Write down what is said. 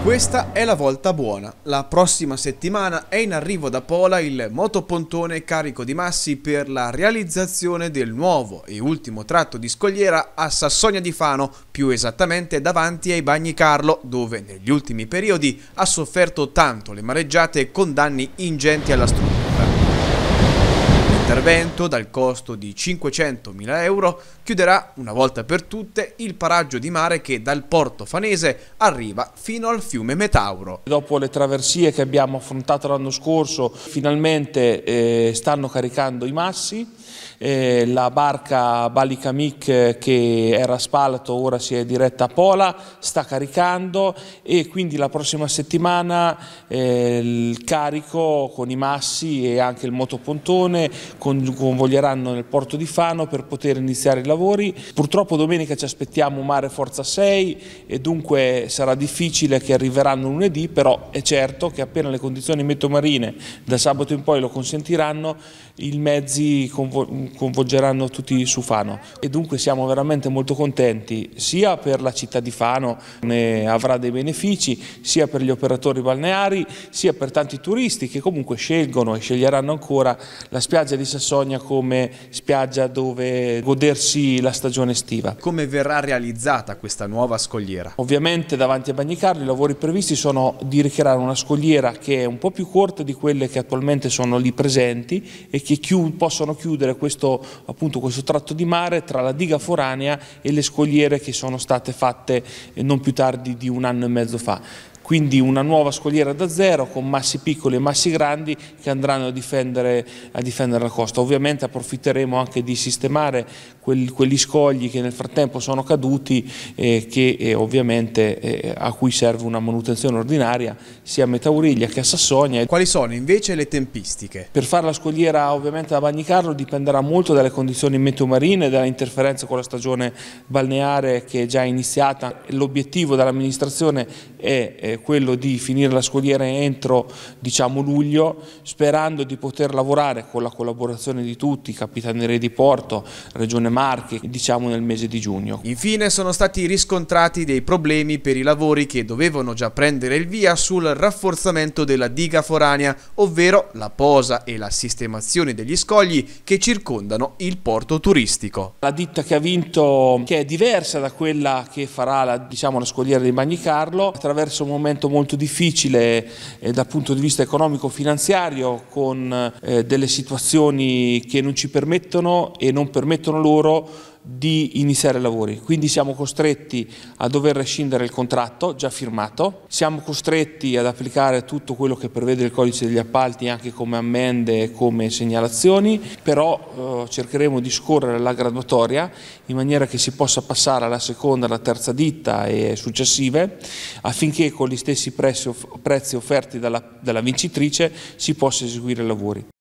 Questa è la volta buona. La prossima settimana è in arrivo da Pola il motopontone carico di massi per la realizzazione del nuovo e ultimo tratto di scogliera a Sassonia di Fano, più esattamente davanti ai Bagni Carlo, dove negli ultimi periodi ha sofferto tanto le mareggiate con danni ingenti alla struttura. L'intervento, dal costo di 500.000 euro, chiuderà una volta per tutte il paraggio di mare che dal porto fanese arriva fino al fiume Metauro. Dopo le traversie che abbiamo affrontato l'anno scorso, finalmente stanno caricando i massi. La barca Balicamic che era a Spalato ora si è diretta a Pola, sta caricando e quindi la prossima settimana il carico con i massi e anche il motopontone convoglieranno nel porto di Fano per poter iniziare i lavori. Purtroppo domenica ci aspettiamo mare forza 6 e dunque sarà difficile che arriveranno lunedì, però è certo che appena le condizioni meteo-marine da sabato in poi lo consentiranno, i mezzi convolgeranno tutti su Fano e dunque siamo veramente molto contenti sia per la città di Fano, ne avrà dei benefici, sia per gli operatori balneari, sia per tanti turisti che comunque scelgono e sceglieranno ancora la spiaggia di Sassonia come spiaggia dove godersi la stagione estiva. Come verrà realizzata questa nuova scogliera? Ovviamente davanti a Bagni Carlo i lavori previsti sono di ricreare una scogliera che è un po' più corta di quelle che attualmente sono lì presenti e che possono chiudere questo tratto di mare tra la diga foranea e le scogliere che sono state fatte non più tardi di 1 anno e mezzo fa. Quindi una nuova scogliera da zero con massi piccoli e massi grandi che andranno a difendere la costa. Ovviamente approfitteremo anche di sistemare quegli scogli che nel frattempo sono caduti ovviamente a cui serve una manutenzione ordinaria sia a Metauriglia che a Sassonia. Quali sono invece le tempistiche? Per fare la scogliera ovviamente da Bagni Carlo dipenderà molto dalle condizioni meteo-marine, dalla interferenza con la stagione balneare che è già iniziata. L'obiettivo dell'amministrazione è quello di finire la scogliera entro luglio, sperando di poter lavorare con la collaborazione di tutti, Capitaneria di Porto, Regione Marche, nel mese di giugno. Infine sono stati riscontrati dei problemi per i lavori che dovevano già prendere il via sul rafforzamento della diga foranea, ovvero la posa e la sistemazione degli scogli che circondano il porto turistico. La ditta che ha vinto, che è diversa da quella che farà la scogliera di Bagni Carlo, attraverso un momento molto difficile dal punto di vista economico-finanziario, con delle situazioni che non ci permettono e non permettono loro di iniziare i lavori, quindi siamo costretti a dover rescindere il contratto già firmato, siamo costretti ad applicare tutto quello che prevede il codice degli appalti anche come ammende e come segnalazioni, però cercheremo di scorrere la graduatoria in maniera che si possa passare alla seconda, alla terza ditta e successive, affinché con gli stessi prezzi offerti dalla vincitrice si possa eseguire i lavori.